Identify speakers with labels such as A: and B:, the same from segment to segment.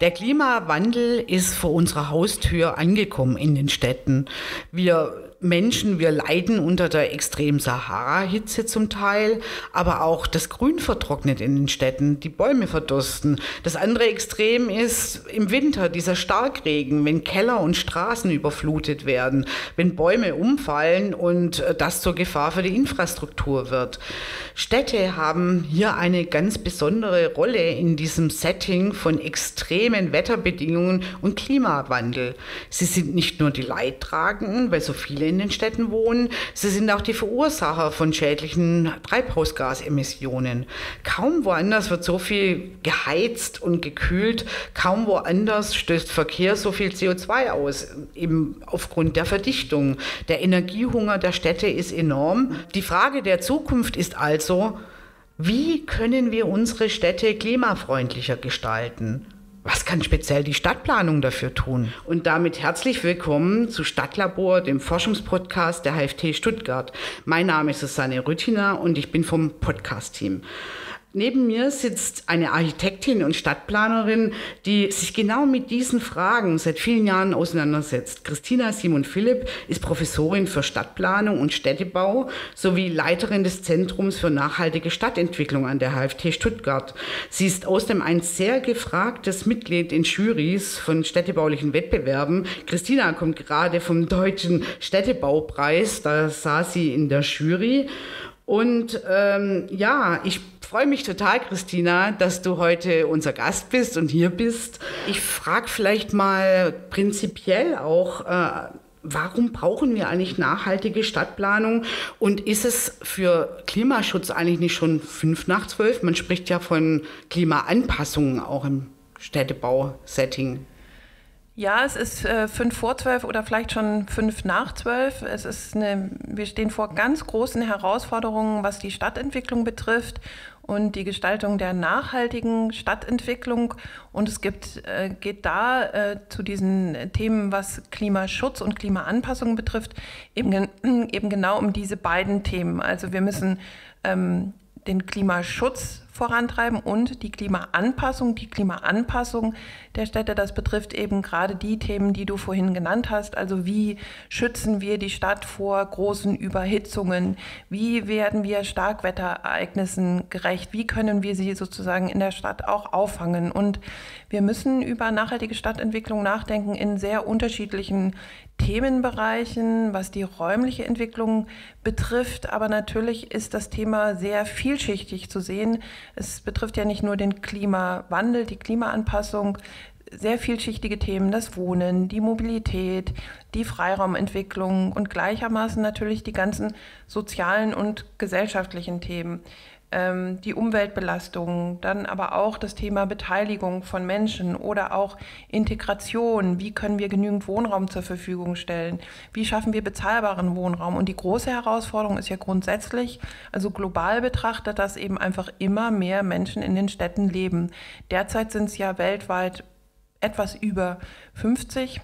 A: Der Klimawandel ist vor unserer Haustür angekommen in den Städten. Wir leiden unter der extremen Sahara-Hitze zum Teil, aber auch das Grün vertrocknet in den Städten, die Bäume verdursten. Das andere Extrem ist im Winter dieser Starkregen, wenn Keller und Straßen überflutet werden, wenn Bäume umfallen und das zur Gefahr für die Infrastruktur wird. Städte haben hier eine ganz besondere Rolle in diesem Setting von extremen Wetterbedingungen und Klimawandel. Sie sind nicht nur die Leidtragenden, weil so viele in den Städten wohnen, sie sind auch die Verursacher von schädlichen Treibhausgasemissionen. Kaum woanders wird so viel geheizt und gekühlt, kaum woanders stößt Verkehr so viel CO2 aus, eben aufgrund der Verdichtung. Der Energiehunger der Städte ist enorm. Die Frage der Zukunft ist also, wie können wir unsere Städte klimafreundlicher gestalten? Was kann speziell die Stadtplanung dafür tun? Und damit herzlich willkommen zu Stadtlabor, dem Forschungspodcast der HFT Stuttgart. Mein Name ist Susanne Rüttiner und ich bin vom Podcast-Team. Neben mir sitzt eine Architektin und Stadtplanerin, die sich genau mit diesen Fragen seit vielen Jahren auseinandersetzt. Christina Simon-Philipp ist Professorin für Stadtplanung und Städtebau sowie Leiterin des Zentrums für nachhaltige Stadtentwicklung an der HFT Stuttgart. Sie ist außerdem ein sehr gefragtes Mitglied in Jurys von städtebaulichen Wettbewerben. Christina kommt gerade vom Deutschen Städtebaupreis, da saß sie in der Jury. Und ich freue mich total, Christina, dass du heute unser Gast bist und hier bist. Ich frage vielleicht mal prinzipiell auch, warum brauchen wir eigentlich nachhaltige Stadtplanung? Und ist es für Klimaschutz eigentlich nicht schon 11:55? Man spricht ja von Klimaanpassungen auch im Städtebau-Setting.
B: Ja, es ist 11:55 oder vielleicht schon 11:55. Wir stehen vor ganz großen Herausforderungen, was die Stadtentwicklung betrifft und die Gestaltung der nachhaltigen Stadtentwicklung. Und es geht zu diesen Themen, was Klimaschutz und Klimaanpassung betrifft, eben genau um diese beiden Themen. Also wir müssen den Klimaschutz vorantreiben und die Klimaanpassung. Die Klimaanpassung der Städte, das betrifft eben gerade die Themen, die du vorhin genannt hast. Also wie schützen wir die Stadt vor großen Überhitzungen? Wie werden wir Starkwetterereignissen gerecht? Wie können wir sie sozusagen in der Stadt auch auffangen? Und wir müssen über nachhaltige Stadtentwicklung nachdenken in sehr unterschiedlichen Themenbereichen, was die räumliche Entwicklung betrifft. Aber natürlich ist das Thema sehr vielschichtig zu sehen. Es betrifft ja nicht nur den Klimawandel, die Klimaanpassung, sehr vielschichtige Themen, das Wohnen, die Mobilität, die Freiraumentwicklung und gleichermaßen natürlich die ganzen sozialen und gesellschaftlichen Themen. Die Umweltbelastung, dann aber auch das Thema Beteiligung von Menschen oder auch Integration. Wie können wir genügend Wohnraum zur Verfügung stellen? Wie schaffen wir bezahlbaren Wohnraum? Und die große Herausforderung ist ja grundsätzlich, also global betrachtet, dass eben einfach immer mehr Menschen in den Städten leben. Derzeit sind es ja weltweit etwas über 50%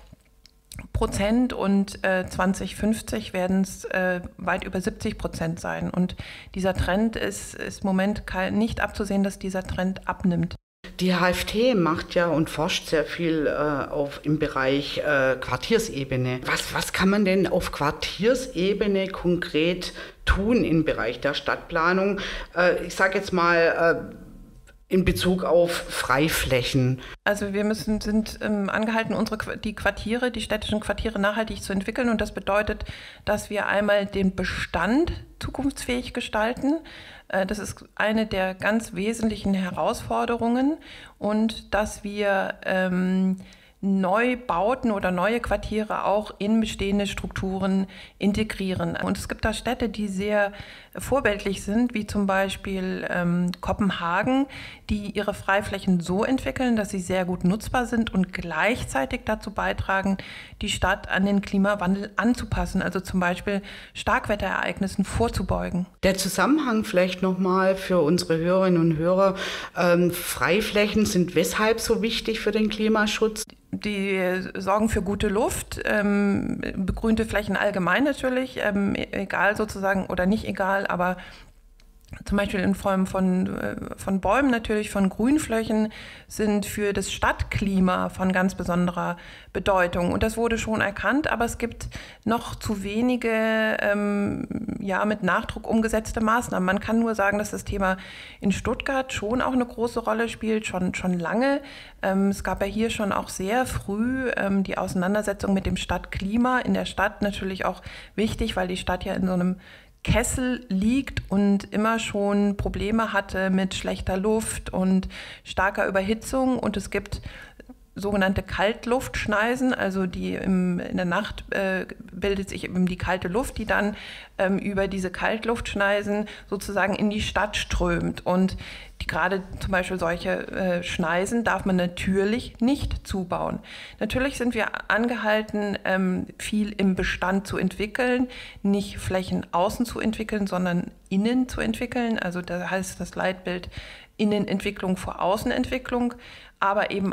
B: und 2050 werden es weit über 70% sein. Und dieser Trend ist im Moment nicht abzusehen, dass dieser Trend abnimmt.
A: Die HFT macht ja und forscht sehr viel im Bereich Quartiersebene. Was kann man denn auf Quartiersebene konkret tun im Bereich der Stadtplanung? Ich sage jetzt mal in Bezug auf Freiflächen.
B: Also wir sind angehalten, die städtischen Quartiere nachhaltig zu entwickeln. Und das bedeutet, dass wir einmal den Bestand zukunftsfähig gestalten. Das ist eine der ganz wesentlichen Herausforderungen. Und dass wir Neubauten oder neue Quartiere auch in bestehende Strukturen integrieren. Und es gibt da Städte, die sehr vorbildlich sind, wie zum Beispiel Kopenhagen, die ihre Freiflächen so entwickeln, dass sie sehr gut nutzbar sind und gleichzeitig dazu beitragen, die Stadt an den Klimawandel anzupassen, also zum Beispiel Starkwetterereignissen vorzubeugen.
A: Der Zusammenhang vielleicht nochmal für unsere Hörerinnen und Hörer. Freiflächen sind weshalb so wichtig für den Klimaschutz?
B: Die sorgen für gute Luft, begrünte Flächen allgemein natürlich, egal sozusagen oder nicht egal, aber zum Beispiel in Form von Bäumen natürlich, von Grünflächen, sind für das Stadtklima von ganz besonderer Bedeutung. Und das wurde schon erkannt, aber es gibt noch zu wenige mit Nachdruck umgesetzte Maßnahmen. Man kann nur sagen, dass das Thema in Stuttgart schon auch eine große Rolle spielt, schon lange. Es gab ja hier schon auch sehr früh die Auseinandersetzung mit dem Stadtklima. In der Stadt natürlich auch wichtig, weil die Stadt ja in so einem Kessel liegt und immer schon Probleme hatte mit schlechter Luft und starker Überhitzung. Und es gibt sogenannte Kaltluftschneisen, also in der Nacht bildet sich eben die kalte Luft, die dann über diese Kaltluftschneisen sozusagen in die Stadt strömt. Und gerade zum Beispiel solche Schneisen darf man natürlich nicht zubauen. Natürlich sind wir angehalten, viel im Bestand zu entwickeln, nicht Flächen außen zu entwickeln, sondern innen zu entwickeln. Also da heißt das Leitbild Innenentwicklung vor Außenentwicklung, aber eben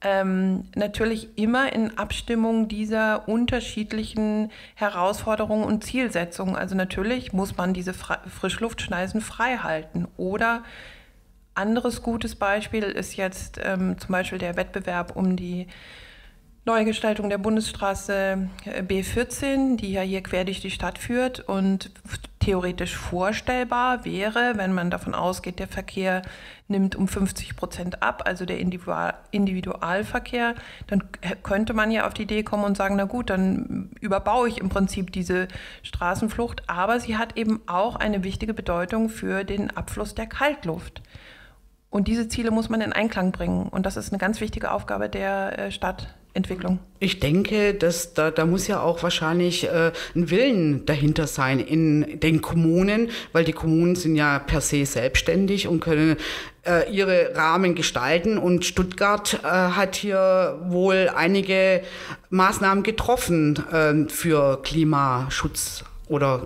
B: natürlich immer in Abstimmung dieser unterschiedlichen Herausforderungen und Zielsetzungen. Also natürlich muss man diese Frischluftschneisen frei halten. Oder anderes gutes Beispiel ist jetzt zum Beispiel der Wettbewerb um die Neugestaltung der Bundesstraße B14, die ja hier quer durch die Stadt führt und theoretisch vorstellbar wäre, wenn man davon ausgeht, der Verkehr nimmt um 50% ab, also der Individualverkehr, dann könnte man ja auf die Idee kommen und sagen, na gut, dann überbaue ich im Prinzip diese Straßenflucht, aber sie hat eben auch eine wichtige Bedeutung für den Abfluss der Kaltluft. Und diese Ziele muss man in Einklang bringen und das ist eine ganz wichtige Aufgabe der Stadtentwicklung.
A: Ich denke, dass da muss ja auch wahrscheinlich ein Willen dahinter sein in den Kommunen, weil die Kommunen sind ja per se selbstständig und können ihre Rahmen gestalten. Und Stuttgart hat hier wohl einige Maßnahmen getroffen für Klimaschutz oder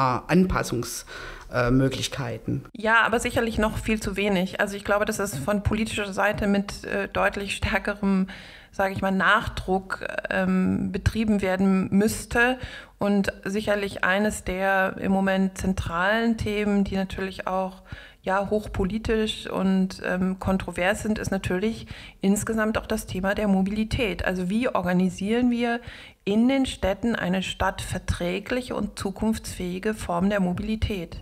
A: Klimaanpassungsmöglichkeiten.
B: Ja, aber sicherlich noch viel zu wenig. Also ich glaube, dass es von politischer Seite mit deutlich stärkerem, sage ich mal, Nachdruck betrieben werden müsste. Und sicherlich eines der im Moment zentralen Themen, die natürlich auch hochpolitisch und kontrovers sind, ist natürlich insgesamt auch das Thema der Mobilität. Also wie organisieren wir in den Städten eine stadtverträgliche und zukunftsfähige Form der Mobilität?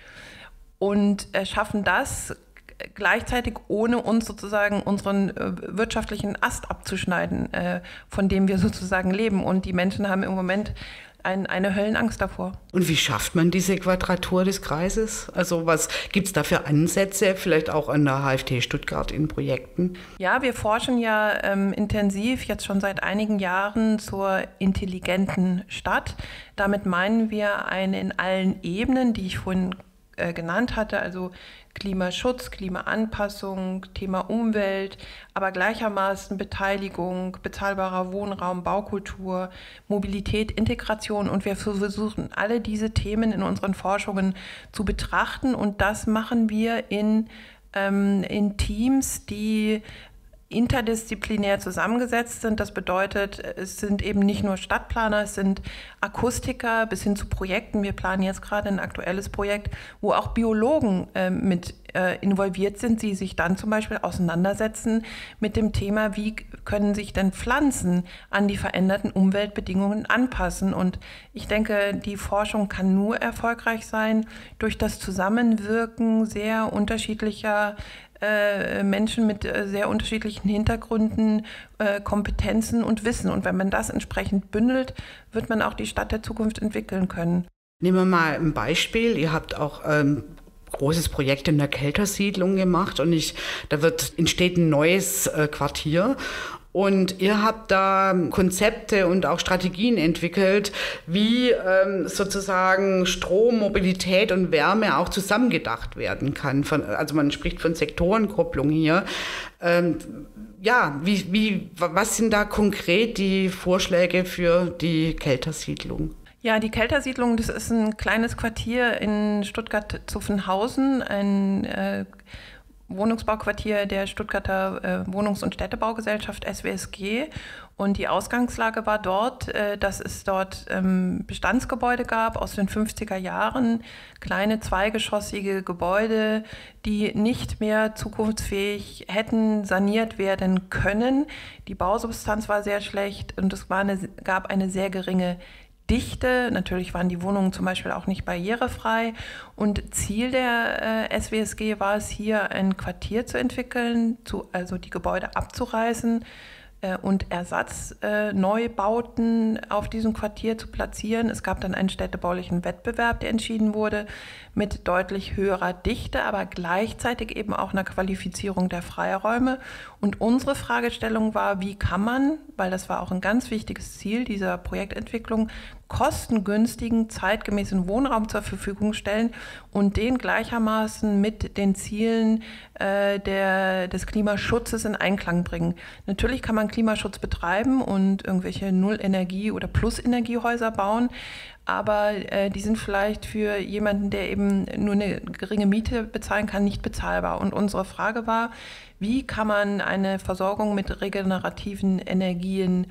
B: Und schaffen das gleichzeitig, ohne uns sozusagen unseren wirtschaftlichen Ast abzuschneiden, von dem wir sozusagen leben. Und die Menschen haben im Moment eine Höllenangst davor.
A: Und wie schafft man diese Quadratur des Kreises? Also was gibt es da für Ansätze, vielleicht auch an der HFT Stuttgart in Projekten?
B: Ja, wir forschen ja intensiv jetzt schon seit einigen Jahren zur intelligenten Stadt. Damit meinen wir eine in allen Ebenen, die ich vorhin genannt hatte, also Klimaschutz, Klimaanpassung, Thema Umwelt, aber gleichermaßen Beteiligung, bezahlbarer Wohnraum, Baukultur, Mobilität, Integration. Und wir versuchen alle diese Themen in unseren Forschungen zu betrachten. Und das machen wir in Teams, die interdisziplinär zusammengesetzt sind. Das bedeutet, es sind eben nicht nur Stadtplaner, es sind Akustiker bis hin zu Projekten. Wir planen jetzt gerade ein aktuelles Projekt, wo auch Biologen mit involviert sind, die sich dann zum Beispiel auseinandersetzen mit dem Thema, wie können sich denn Pflanzen an die veränderten Umweltbedingungen anpassen. Und ich denke, die Forschung kann nur erfolgreich sein durch das Zusammenwirken sehr unterschiedlicher Menschen mit sehr unterschiedlichen Hintergründen, Kompetenzen und Wissen. Und wenn man das entsprechend bündelt, wird man auch die Stadt der Zukunft entwickeln können.
A: Nehmen wir mal ein Beispiel. Ihr habt auch großes Projekt in der Keltersiedlung gemacht und da entsteht ein neues Quartier. Und ihr habt da Konzepte und auch Strategien entwickelt, wie sozusagen Strom, Mobilität und Wärme auch zusammengedacht werden kann. Also man spricht von Sektorenkopplung hier. Was sind da konkret die Vorschläge für die Keltersiedlung?
B: Ja, die Keltersiedlung, das ist ein kleines Quartier in Stuttgart-Zuffenhausen, ein Wohnungsbauquartier der Stuttgarter Wohnungs- und Städtebaugesellschaft SWSG. Und die Ausgangslage war dort, dass es dort Bestandsgebäude gab aus den 50er Jahren, kleine zweigeschossige Gebäude, die nicht mehr zukunftsfähig hätten saniert werden können. Die Bausubstanz war sehr schlecht und es gab eine sehr geringe Dichte. Natürlich waren die Wohnungen zum Beispiel auch nicht barrierefrei. Und Ziel der SWSG war es, hier ein Quartier zu entwickeln, also die Gebäude abzureißen und Ersatzneubauten auf diesem Quartier zu platzieren. Es gab dann einen städtebaulichen Wettbewerb, der entschieden wurde, mit deutlich höherer Dichte, aber gleichzeitig eben auch einer Qualifizierung der Freiräume. Und unsere Fragestellung war, wie kann man, weil das war auch ein ganz wichtiges Ziel dieser Projektentwicklung, kostengünstigen, zeitgemäßen Wohnraum zur Verfügung stellen und den gleichermaßen mit den Zielen des Klimaschutzes in Einklang bringen. Natürlich kann man Klimaschutz betreiben und irgendwelche Nullenergie- oder Plusenergiehäuser bauen, aber die sind vielleicht für jemanden, der eben nur eine geringe Miete bezahlen kann, nicht bezahlbar. Und unsere Frage war, wie kann man eine Versorgung mit regenerativen Energien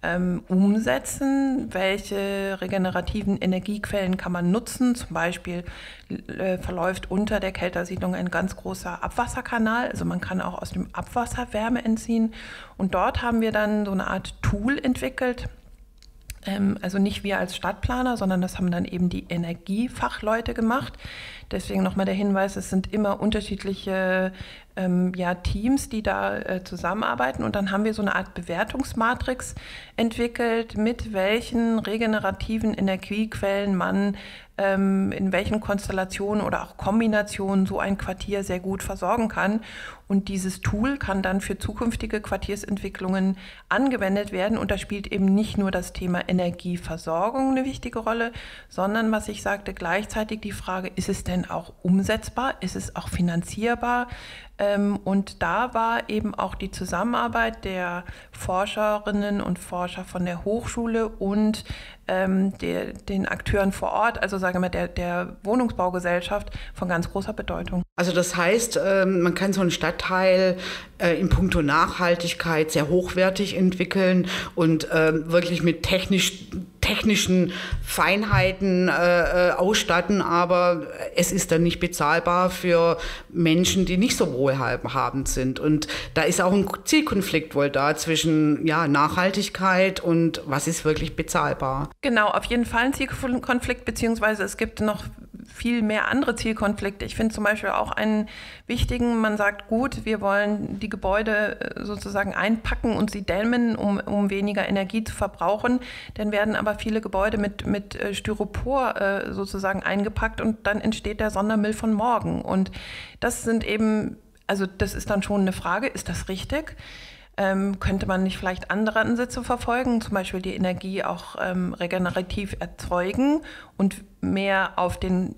B: umsetzen? Welche regenerativen Energiequellen kann man nutzen? Zum Beispiel verläuft unter der Keltersiedlung ein ganz großer Abwasserkanal. Also man kann auch aus dem Abwasser Wärme entziehen. Und dort haben wir dann so eine Art Tool entwickelt. Also nicht wir als Stadtplaner, sondern das haben dann eben die Energiefachleute gemacht. Deswegen nochmal der Hinweis, es sind immer unterschiedliche Teams, die da zusammenarbeiten. Und dann haben wir so eine Art Bewertungsmatrix entwickelt, mit welchen regenerativen Energiequellen man in welchen Konstellationen oder auch Kombinationen so ein Quartier sehr gut versorgen kann. Und dieses Tool kann dann für zukünftige Quartiersentwicklungen angewendet werden. Und da spielt eben nicht nur das Thema Energieversorgung eine wichtige Rolle, sondern, was ich sagte, gleichzeitig die Frage, ist es denn auch umsetzbar? Ist es auch finanzierbar? Und da war eben auch die Zusammenarbeit der Forscherinnen und Forscher von der Hochschule und den Akteuren vor Ort, also sagen wir der Wohnungsbaugesellschaft, von ganz großer Bedeutung.
A: Also das heißt, man kann so einen Stadtteil in puncto Nachhaltigkeit sehr hochwertig entwickeln und wirklich mit technischen Feinheiten ausstatten, aber es ist dann nicht bezahlbar für Menschen, die nicht so wohlhabend sind. Und da ist auch ein Zielkonflikt wohl da zwischen Nachhaltigkeit und was ist wirklich bezahlbar.
B: Genau, auf jeden Fall ein Zielkonflikt, beziehungsweise es gibt noch viel mehr andere Zielkonflikte. Ich finde zum Beispiel auch einen wichtigen, man sagt, gut, wir wollen die Gebäude sozusagen einpacken und sie dämmen, um weniger Energie zu verbrauchen. Dann werden aber viele Gebäude mit Styropor sozusagen eingepackt und dann entsteht der Sondermüll von morgen. Und das sind eben, also das ist dann schon eine Frage, ist das richtig? Könnte man nicht vielleicht andere Ansätze verfolgen, zum Beispiel die Energie auch regenerativ erzeugen und mehr auf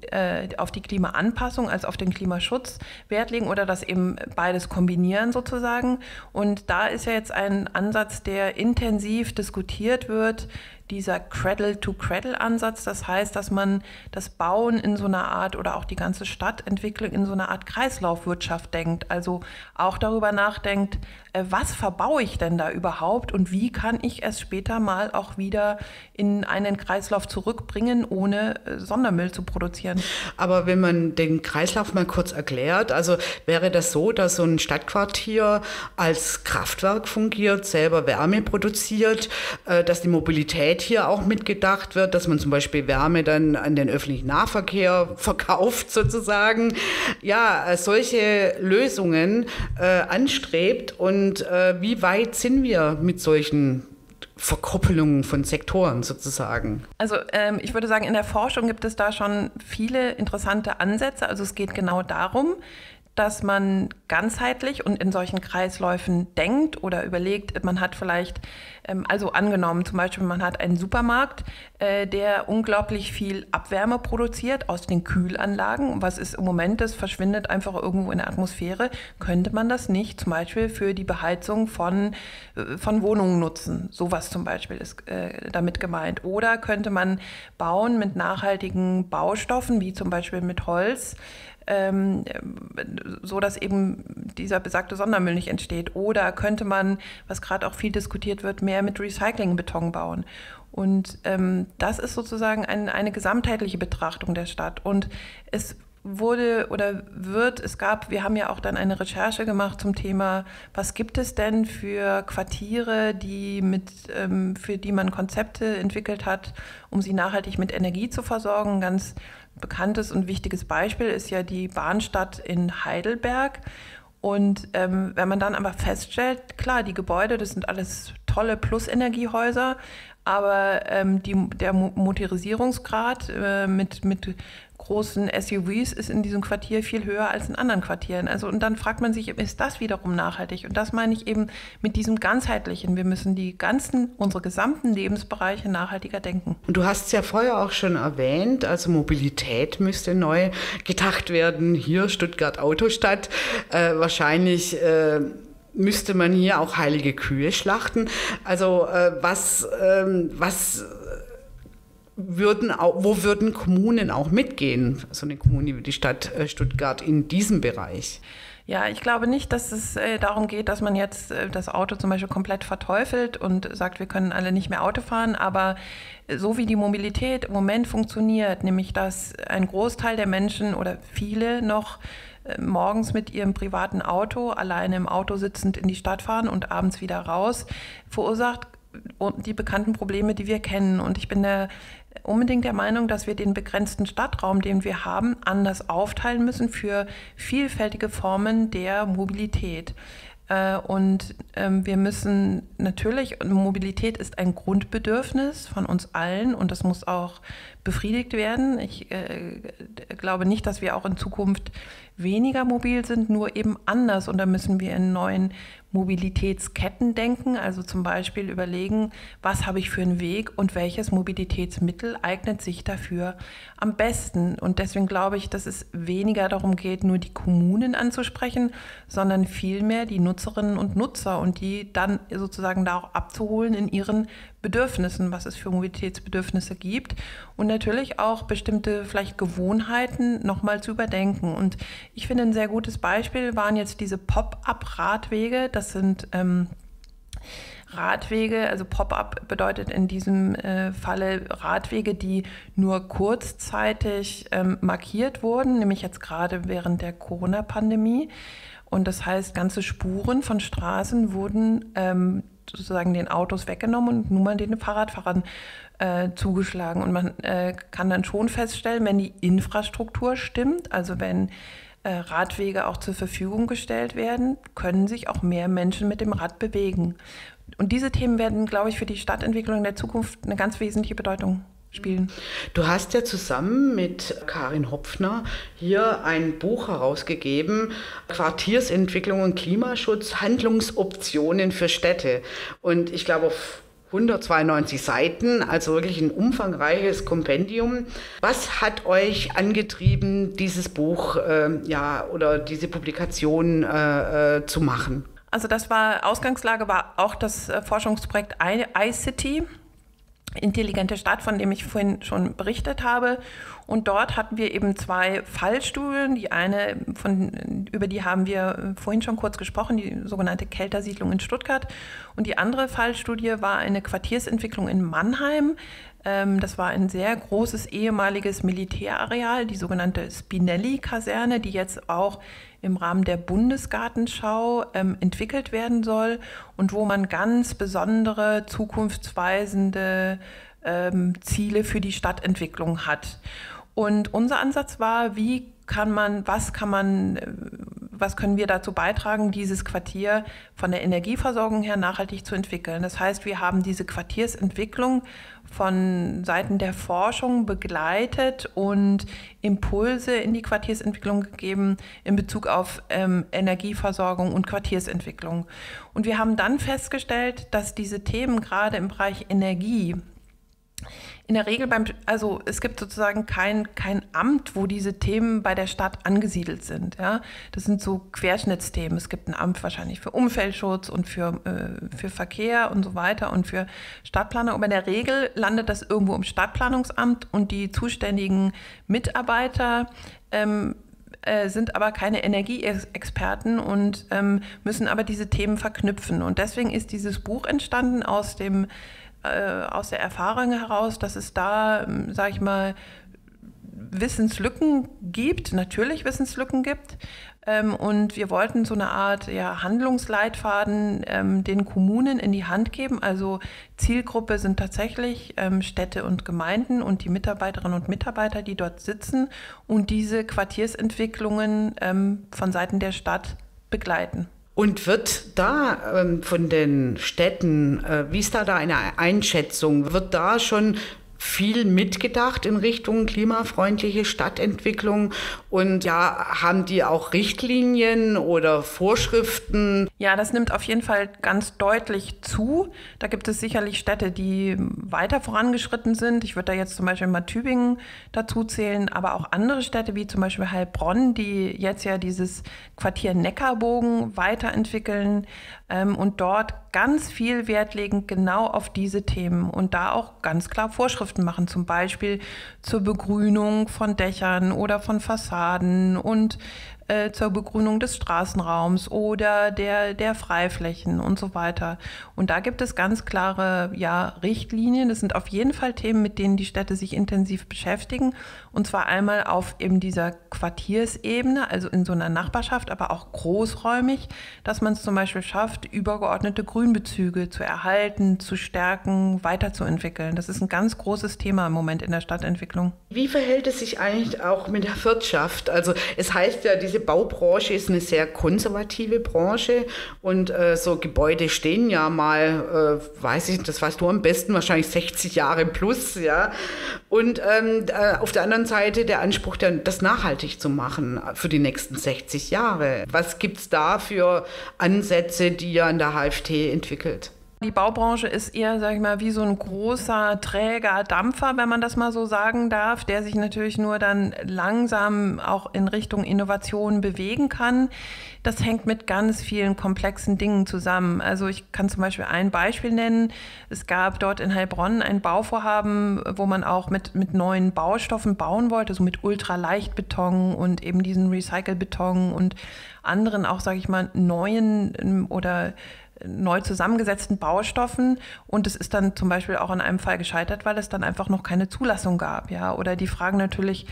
B: die Klimaanpassung als auf den Klimaschutz Wert legen oder das eben beides kombinieren sozusagen. Und da ist ja jetzt ein Ansatz, der intensiv diskutiert wird, dieser Cradle-to-Cradle-Ansatz. Das heißt, dass man das Bauen in so einer Art oder auch die ganze Stadtentwicklung in so einer Art Kreislaufwirtschaft denkt. Also auch darüber nachdenkt, was verbaue ich denn da überhaupt und wie kann ich es später mal auch wieder in einen Kreislauf zurückbringen, ohne Sondermüll zu produzieren.
A: Aber wenn man den Kreislauf mal kurz erklärt, also wäre das so, dass so ein Stadtquartier als Kraftwerk fungiert, selber Wärme produziert, dass die Mobilität hier auch mitgedacht wird, dass man zum Beispiel Wärme dann an den öffentlichen Nahverkehr verkauft sozusagen. Ja, solche Lösungen anstrebt und wie weit sind wir mit solchen Verkoppelungen von Sektoren sozusagen?
B: Also ich würde sagen, in der Forschung gibt es da schon viele interessante Ansätze. Also es geht genau darum, dass man ganzheitlich und in solchen Kreisläufen denkt oder überlegt, man hat vielleicht, also angenommen zum Beispiel, man hat einen Supermarkt, der unglaublich viel Abwärme produziert aus den Kühlanlagen. Was ist im Moment, das verschwindet einfach irgendwo in der Atmosphäre. Könnte man das nicht zum Beispiel für die Beheizung von Wohnungen nutzen? Sowas zum Beispiel ist damit gemeint. Oder könnte man bauen mit nachhaltigen Baustoffen, wie zum Beispiel mit Holz, so dass eben dieser besagte Sondermüll nicht entsteht? Oder könnte man, was gerade auch viel diskutiert wird, mehr mit Recyclingbeton bauen? Und das ist sozusagen eine gesamtheitliche Betrachtung der Stadt. Und es wir haben ja auch dann eine Recherche gemacht zum Thema, was gibt es denn für Quartiere, für die man Konzepte entwickelt hat, um sie nachhaltig mit Energie zu versorgen. Ein ganz bekanntes und wichtiges Beispiel ist ja die Bahnstadt in Heidelberg. Und wenn man dann aber feststellt, klar, die Gebäude, das sind alles tolle Plusenergiehäuser, aber der Motorisierungsgrad mit großen SUVs ist in diesem Quartier viel höher als in anderen Quartieren. Also, und dann fragt man sich, ist das wiederum nachhaltig? Und das meine ich eben mit diesem Ganzheitlichen. Wir müssen unsere gesamten Lebensbereiche nachhaltiger denken.
A: Du hast es ja vorher auch schon erwähnt, also Mobilität müsste neu gedacht werden. Hier Stuttgart Autostadt. Wahrscheinlich müsste man hier auch heilige Kühe schlachten. Also wo würden Kommunen auch mitgehen, so eine Kommune wie die Stadt Stuttgart in diesem Bereich?
B: Ja, ich glaube nicht, dass es darum geht, dass man jetzt das Auto zum Beispiel komplett verteufelt und sagt, wir können alle nicht mehr Auto fahren, aber so wie die Mobilität im Moment funktioniert, nämlich dass ein Großteil der Menschen oder viele noch morgens mit ihrem privaten Auto alleine im Auto sitzend in die Stadt fahren und abends wieder raus, verursacht die bekannten Probleme, die wir kennen. Und ich bin unbedingt der Meinung, dass wir den begrenzten Stadtraum, den wir haben, anders aufteilen müssen für vielfältige Formen der Mobilität. Wir müssen natürlich, Mobilität ist ein Grundbedürfnis von uns allen und das muss auch befriedigt werden. Ich glaube nicht, dass wir auch in Zukunft weniger mobil sind, nur eben anders. Und da müssen wir in neuen Mobilitätsketten denken, also zum Beispiel überlegen, was habe ich für einen Weg und welches Mobilitätsmittel eignet sich dafür am besten. Und deswegen glaube ich, dass es weniger darum geht, nur die Kommunen anzusprechen, sondern vielmehr die Nutzerinnen und Nutzer und die dann sozusagen da auch abzuholen in ihren Bedürfnissen, was es für Mobilitätsbedürfnisse gibt und natürlich auch bestimmte vielleicht Gewohnheiten nochmal zu überdenken. Und ich finde, ein sehr gutes Beispiel waren jetzt diese Pop-up-Radwege. Das sind Radwege, also Pop-up bedeutet in diesem Falle Radwege, die nur kurzzeitig markiert wurden, nämlich jetzt gerade während der Corona-Pandemie. Und das heißt, ganze Spuren von Straßen wurden sozusagen den Autos weggenommen und nun mal den Fahrradfahrern zugeschlagen. Und man kann dann schon feststellen, wenn die Infrastruktur stimmt, also wenn Radwege auch zur Verfügung gestellt werden, können sich auch mehr Menschen mit dem Rad bewegen. Und diese Themen werden, glaube ich, für die Stadtentwicklung in der Zukunft eine ganz wesentliche Bedeutung spielen.
A: Du hast ja zusammen mit Karin Hopfner hier ein Buch herausgegeben, Quartiersentwicklung und Klimaschutz, Handlungsoptionen für Städte. Und ich glaube, auf 192 Seiten, also wirklich ein umfangreiches Kompendium. Was hat euch angetrieben, dieses Buch oder diese Publikation zu machen?
B: Also Ausgangslage war auch das Forschungsprojekt iCity, intelligente Stadt, von dem ich vorhin schon berichtet habe. Und dort hatten wir eben 2 Fallstudien. Die eine, über die haben wir vorhin schon kurz gesprochen, die sogenannte Keltersiedlung in Stuttgart. Und die andere Fallstudie war eine Quartiersentwicklung in Mannheim. Das war ein sehr großes ehemaliges Militärareal, die sogenannte Spinelli-Kaserne, die jetzt auch im Rahmen der Bundesgartenschau entwickelt werden soll und wo man ganz besondere, zukunftsweisende Ziele für die Stadtentwicklung hat. Und unser Ansatz war, was können wir dazu beitragen, dieses Quartier von der Energieversorgung her nachhaltig zu entwickeln. Das heißt, wir haben diese Quartiersentwicklung von Seiten der Forschung begleitet und Impulse in die Quartiersentwicklung gegeben in Bezug auf Energieversorgung und Quartiersentwicklung. Und wir haben dann festgestellt, dass diese Themen gerade im Bereich Energie in der Regel es gibt sozusagen kein Amt, wo diese Themen bei der Stadt angesiedelt sind. Ja? Das sind so Querschnittsthemen. Es gibt ein Amt wahrscheinlich für Umweltschutz und für Verkehr und so weiter und für Stadtplaner. Aber in der Regel landet das irgendwo im Stadtplanungsamt und die zuständigen Mitarbeiter sind aber keine Energieexperten und müssen aber diese Themen verknüpfen. Und deswegen ist dieses Buch entstanden aus der Erfahrung heraus, dass es da, sage ich mal, Wissenslücken gibt, natürlich Wissenslücken gibt. Und wir wollten so eine Art Handlungsleitfaden den Kommunen in die Hand geben. Also Zielgruppe sind tatsächlich Städte und Gemeinden und die Mitarbeiterinnen und Mitarbeiter, die dort sitzen und diese Quartiersentwicklungen von Seiten der Stadt begleiten.
A: Und wird da von den Städten, wie ist da eine Einschätzung, wird da schon viel mitgedacht in Richtung klimafreundliche Stadtentwicklung und ja, haben die auch Richtlinien oder Vorschriften?
B: Ja, das nimmt auf jeden Fall ganz deutlich zu. Da gibt es sicherlich Städte, die weiter vorangeschritten sind. Ich würde da jetzt zum Beispiel mal Tübingen dazu zählen, aber auch andere Städte wie zum Beispiel Heilbronn, die jetzt ja dieses Quartier Neckarbogen weiterentwickeln und dort ganz viel Wert legen genau auf diese Themen und da auch ganz klar Vorschriften machen, zum Beispiel zur Begrünung von Dächern oder von Fassaden und zur Begrünung des Straßenraums oder der Freiflächen und so weiter. Und da gibt es ganz klare Richtlinien. Das sind auf jeden Fall Themen, mit denen die Städte sich intensiv beschäftigen. Und zwar einmal auf eben dieser Quartiersebene, also in so einer Nachbarschaft, aber auch großräumig, dass man es zum Beispiel schafft, übergeordnete Grünbezüge zu erhalten, zu stärken, weiterzuentwickeln. Das ist ein ganz großes Thema im Moment in der Stadtentwicklung.
A: Wie verhält es sich eigentlich auch mit der Wirtschaft? Also es heißt ja, diese Baubranche ist eine sehr konservative Branche und so Gebäude stehen ja mal, weiß ich, das weißt du am besten, wahrscheinlich 60 Jahre plus, ja. Und auf der anderen Seite der Anspruch, das nachhaltig zu machen für die nächsten 60 Jahre. Was gibt es da für Ansätze, die ihr an der HFT entwickelt?
B: Die Baubranche ist eher, sag ich mal, wie so ein großer, träger Dampfer, wenn man das mal so sagen darf, der sich natürlich nur dann langsam auch in Richtung Innovation bewegen kann. Das hängt mit ganz vielen komplexen Dingen zusammen. Also ich kann zum Beispiel ein Beispiel nennen. Es gab dort in Heilbronn ein Bauvorhaben, wo man auch mit neuen Baustoffen bauen wollte, so mit Ultraleichtbeton und eben diesen Recycelbeton und anderen auch, sage ich mal, neuen oder neu zusammengesetzten Baustoffen und es ist dann zum Beispiel auch in einem Fall gescheitert, weil es dann einfach noch keine Zulassung gab, ja, oder die Fragen natürlich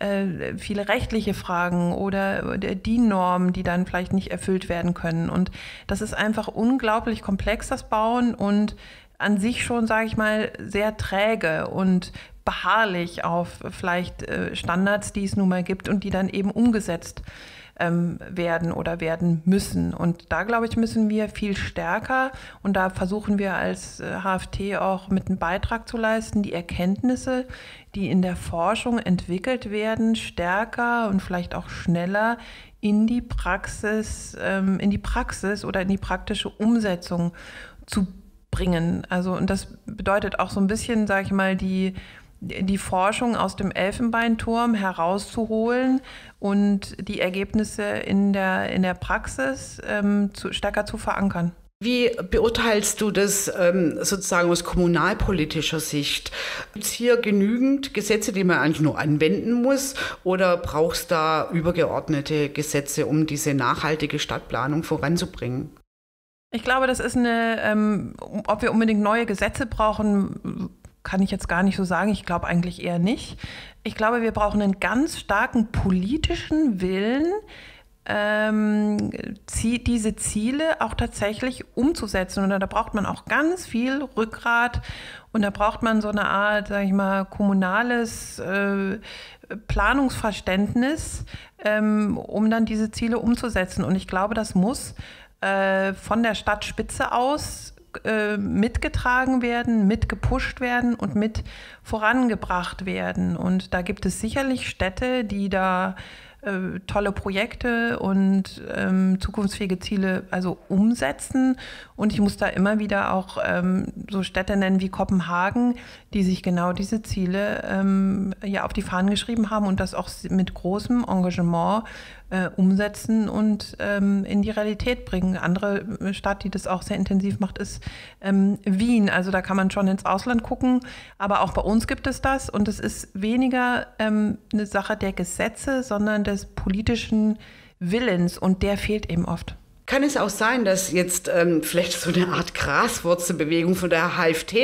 B: viele rechtliche Fragen oder die Normen, die dann vielleicht nicht erfüllt werden können und das ist einfach unglaublich komplex, das Bauen und an sich schon, sage ich mal, sehr träge und beharrlich auf vielleicht Standards, die es nun mal gibt und die dann eben umgesetzt werden oder werden müssen. Und da, glaube ich, müssen wir viel stärker und da versuchen wir als HFT auch mit einem Beitrag zu leisten, die Erkenntnisse, die in der Forschung entwickelt werden, stärker und vielleicht auch schneller in die Praxis oder in die praktische Umsetzung zu bringen. Also, und das bedeutet auch so ein bisschen, sage ich mal, die Forschung aus dem Elfenbeinturm herauszuholen und die Ergebnisse in der Praxis stärker zu verankern.
A: Wie beurteilst du das sozusagen aus kommunalpolitischer Sicht? Gibt es hier genügend Gesetze, die man eigentlich nur anwenden muss oder brauchst du da übergeordnete Gesetze, um diese nachhaltige Stadtplanung voranzubringen?
B: Ich glaube, das ist ob wir unbedingt neue Gesetze brauchen, kann ich jetzt gar nicht so sagen. Ich glaube eigentlich eher nicht. Ich glaube, wir brauchen einen ganz starken politischen Willen, diese Ziele auch tatsächlich umzusetzen. Und da braucht man auch ganz viel Rückgrat und da braucht man so eine Art, sage ich mal, kommunales Planungsverständnis, um dann diese Ziele umzusetzen. Und ich glaube, das muss von der Stadtspitze aus mitgetragen werden, mitgepusht werden und mit vorangebracht werden. Und da gibt es sicherlich Städte, die da tolle Projekte und zukunftsfähige Ziele also umsetzen. Und ich muss da immer wieder auch so Städte nennen wie Kopenhagen, die sich genau diese Ziele auf die Fahnen geschrieben haben und das auch mit großem Engagement umsetzen und in die Realität bringen. Eine andere Stadt, die das auch sehr intensiv macht, ist Wien. Also da kann man schon ins Ausland gucken, aber auch bei uns gibt es das und es ist weniger eine Sache der Gesetze, sondern des politischen Willens und der fehlt eben oft.
A: Kann es auch sein, dass jetzt vielleicht so eine Art Graswurzelbewegung von der HFT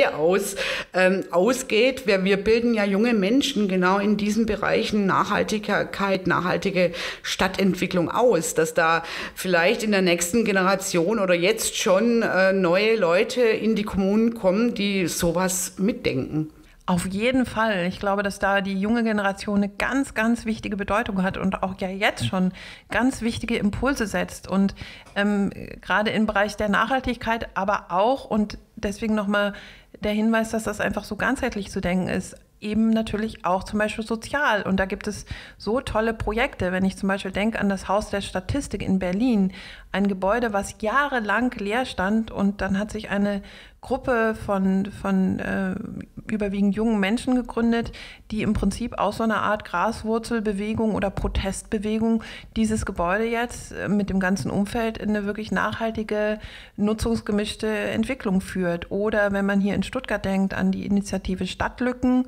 A: ausgeht? Wir bilden ja junge Menschen genau in diesen Bereichen Nachhaltigkeit, nachhaltige Stadtentwicklung aus, dass da vielleicht in der nächsten Generation oder jetzt schon neue Leute in die Kommunen kommen, die sowas mitdenken.
B: Auf jeden Fall. Ich glaube, dass da die junge Generation eine ganz, ganz wichtige Bedeutung hat und auch ja jetzt schon ganz wichtige Impulse setzt. Und gerade im Bereich der Nachhaltigkeit, aber auch, und deswegen nochmal der Hinweis, dass das einfach so ganzheitlich zu denken ist, eben natürlich auch zum Beispiel sozial. Und da gibt es so tolle Projekte. Wenn ich zum Beispiel denke an das Haus der Statistik in Berlin, ein Gebäude, was jahrelang leer stand, und dann hat sich eine Gruppe von überwiegend jungen Menschen gegründet, die im Prinzip aus so einer Art Graswurzelbewegung oder Protestbewegung dieses Gebäude jetzt mit dem ganzen Umfeld in eine wirklich nachhaltige, nutzungsgemischte Entwicklung führt. Oder wenn man hier in Stuttgart denkt an die Initiative Stadtlücken,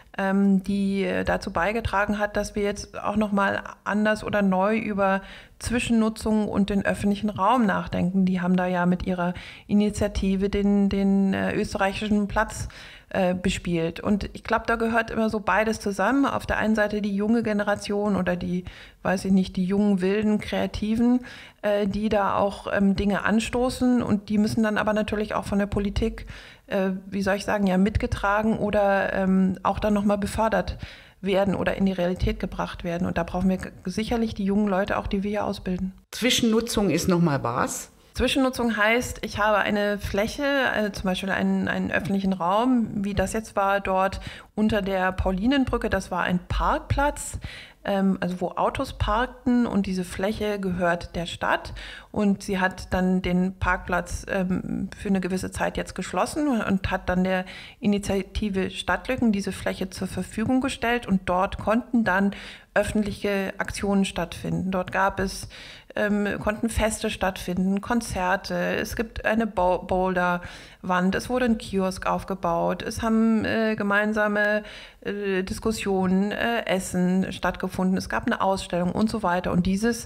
B: die dazu beigetragen hat, dass wir jetzt auch nochmal anders oder neu über Zwischennutzung und den öffentlichen Raum nachdenken. Die haben da ja mit ihrer Initiative den österreichischen Platz bespielt. Und ich glaube, da gehört immer so beides zusammen. Auf der einen Seite die junge Generation oder die jungen, wilden, Kreativen, die da auch Dinge anstoßen, und die müssen dann aber natürlich auch von der Politik, mitgetragen oder auch dann nochmal befördert werden oder in die Realität gebracht werden. Und da brauchen wir sicherlich die jungen Leute auch, die wir hier ausbilden.
A: Zwischennutzung ist nochmal was?
B: Zwischennutzung heißt, ich habe eine Fläche, zum Beispiel einen öffentlichen Raum, wie das jetzt war dort unter der Paulinenbrücke, das war ein Parkplatz, wo Autos parkten, und diese Fläche gehört der Stadt, und sie hat dann den Parkplatz für eine gewisse Zeit jetzt geschlossen und hat dann der Initiative Stadtlücken diese Fläche zur Verfügung gestellt, und dort konnten dann öffentliche Aktionen stattfinden. Dort konnten Feste stattfinden, Konzerte, es gibt eine Boulderwand, es wurde ein Kiosk aufgebaut, es haben gemeinsame Diskussionen, Essen stattgefunden, es gab eine Ausstellung und so weiter. Und diese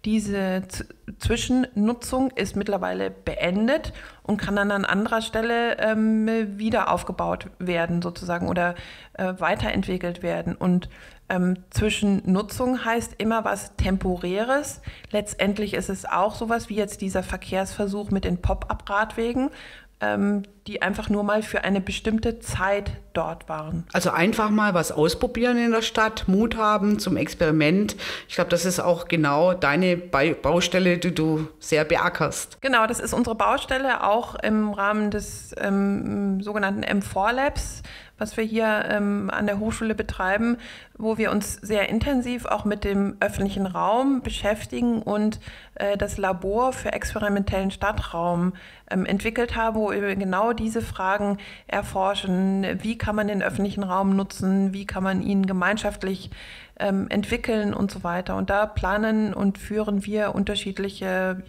B: Zwischennutzung ist mittlerweile beendet und kann dann an anderer Stelle wieder aufgebaut werden sozusagen oder weiterentwickelt werden. Und Zwischennutzung heißt immer was Temporäres. Letztendlich ist es auch sowas wie jetzt dieser Verkehrsversuch mit den Pop-up-Radwegen, die einfach nur mal für eine bestimmte Zeit dort waren.
A: Also einfach mal was ausprobieren in der Stadt, Mut haben zum Experiment. Ich glaube, das ist auch genau deine Baustelle, die du sehr beackerst.
B: Genau, das ist unsere Baustelle, auch im Rahmen des sogenannten M4 Labs, was wir hier an der Hochschule betreiben, wo wir uns sehr intensiv auch mit dem öffentlichen Raum beschäftigen und das Labor für experimentellen Stadtraum entwickelt haben, wo wir genau diese Fragen erforschen. Wie kann man den öffentlichen Raum nutzen? Wie kann man ihn gemeinschaftlich entwickeln und so weiter? Und da planen und führen wir unterschiedliche,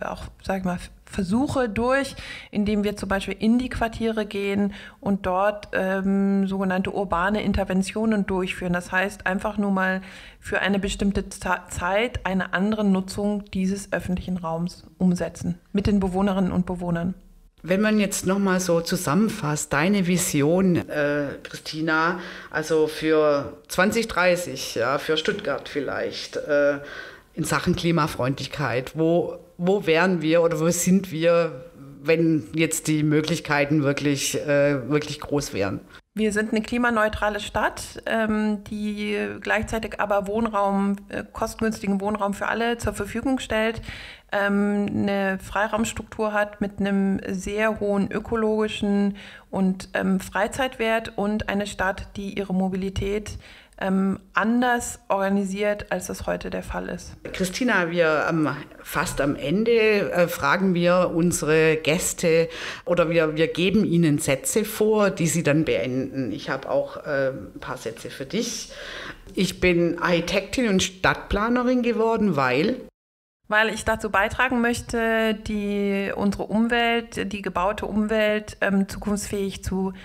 B: Versuche durch, indem wir zum Beispiel in die Quartiere gehen und dort sogenannte urbane Interventionen durchführen. Das heißt, einfach nur mal für eine bestimmte Zeit eine andere Nutzung dieses öffentlichen Raums umsetzen mit den Bewohnerinnen und Bewohnern.
A: Wenn man jetzt nochmal so zusammenfasst, deine Vision, Christina, also für 2030, ja, für Stuttgart vielleicht, in Sachen Klimafreundlichkeit, wo wären wir oder wo sind wir, wenn jetzt die Möglichkeiten wirklich groß wären?
B: Wir sind eine klimaneutrale Stadt, die gleichzeitig aber kostengünstigen Wohnraum für alle zur Verfügung stellt, eine Freiraumstruktur hat mit einem sehr hohen ökologischen und Freizeitwert, und eine Stadt, die ihre Mobilität anders organisiert, als das heute der Fall ist.
A: Christina, wir fast am Ende fragen wir unsere Gäste oder wir geben ihnen Sätze vor, die sie dann beenden. Ich habe auch ein paar Sätze für dich. Ich bin Architektin und Stadtplanerin geworden, weil
B: ich dazu beitragen möchte, unsere Umwelt, die gebaute Umwelt zukunftsfähig zu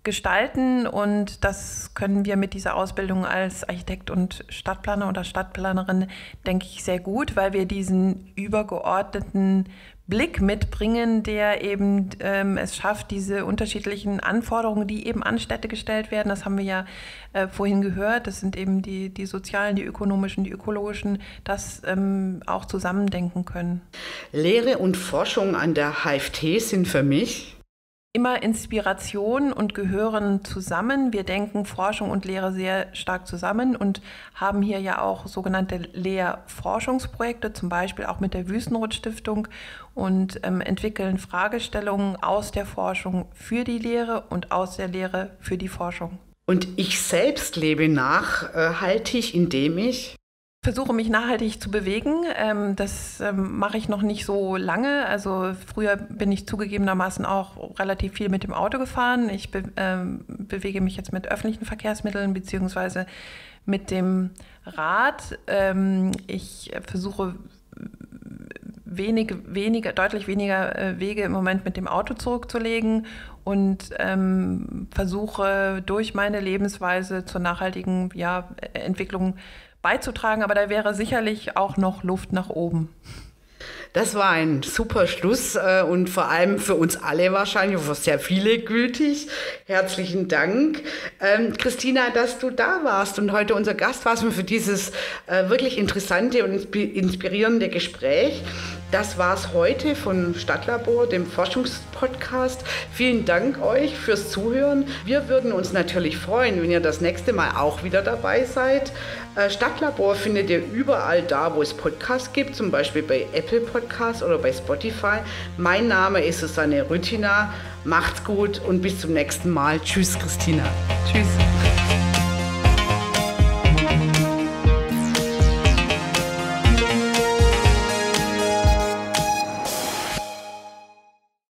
B: gestalten und das können wir mit dieser Ausbildung als Architekt und Stadtplaner oder Stadtplanerin, denke ich, sehr gut, weil wir diesen übergeordneten Blick mitbringen, der eben es schafft, diese unterschiedlichen Anforderungen, die eben an Städte gestellt werden, das haben wir ja vorhin gehört, das sind eben die sozialen, die ökonomischen, die ökologischen, das auch zusammendenken können.
A: Lehre und Forschung an der HFT sind für mich
B: immer Inspiration und gehören zusammen. Wir denken Forschung und Lehre sehr stark zusammen und haben hier ja auch sogenannte Lehrforschungsprojekte, zum Beispiel auch mit der Wüstenrot-Stiftung und entwickeln Fragestellungen aus der Forschung für die Lehre und aus der Lehre für die Forschung.
A: Und ich selbst lebe nachhaltig, indem ich
B: versuche mich nachhaltig zu bewegen. Das mache ich noch nicht so lange. Also früher bin ich zugegebenermaßen auch relativ viel mit dem Auto gefahren. Ich bewege mich jetzt mit öffentlichen Verkehrsmitteln beziehungsweise mit dem Rad. Ich versuche deutlich weniger Wege im Moment mit dem Auto zurückzulegen und versuche durch meine Lebensweise zur nachhaltigen Entwicklung beizutragen, aber da wäre sicherlich auch noch Luft nach oben.
A: Das war ein super Schluss und vor allem für uns alle wahrscheinlich, für sehr viele gültig. Herzlichen Dank, Christina, dass du da warst und heute unser Gast warst und für dieses wirklich interessante und inspirierende Gespräch. Das war's heute von Stadtlabor, dem Forschungspodcast. Vielen Dank euch fürs Zuhören. Wir würden uns natürlich freuen, wenn ihr das nächste Mal auch wieder dabei seid. Stadtlabor findet ihr überall da, wo es Podcasts gibt, zum Beispiel bei Apple Podcasts oder bei Spotify. Mein Name ist Susanne Rüttinger. Macht's gut und bis zum nächsten Mal. Tschüss, Christina.
B: Tschüss.